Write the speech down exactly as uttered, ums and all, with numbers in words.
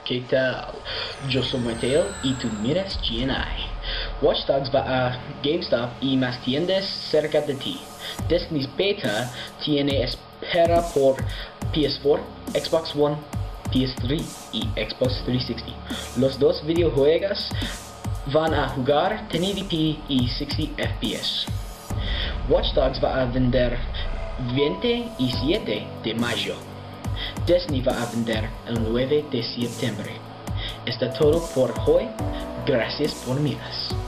¿Qué tal? Yo soy Mateo y tú miras G N I. Watch Dogs va a GameStop y más tiendas cerca de ti. Destiny's Beta tiene espera por P S cuatro, Xbox One, P S tres y Xbox trescientos sesenta. Los dos videojuegos van a jugar ten eighty p y sesenta F P S. Watch Dogs va a vender veintisiete de mayo. Destiny va a vender el nueve de septiembre. Está todo por hoy. Gracias por miras.